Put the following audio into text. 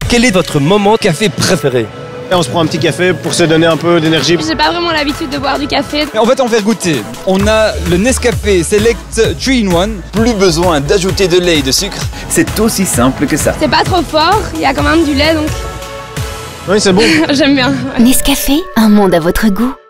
Quel est votre moment café préféré? Et on se prend un petit café pour se donner un peu d'énergie. J'ai pas vraiment l'habitude de boire du café. On va t'en faire goûter. On a le Nescafé Select 3-in-1. Plus besoin d'ajouter de lait et de sucre. C'est aussi simple que ça. C'est pas trop fort, il y a quand même du lait donc Oui, c'est bon. j'aime bien. Nescafé, un monde à votre goût.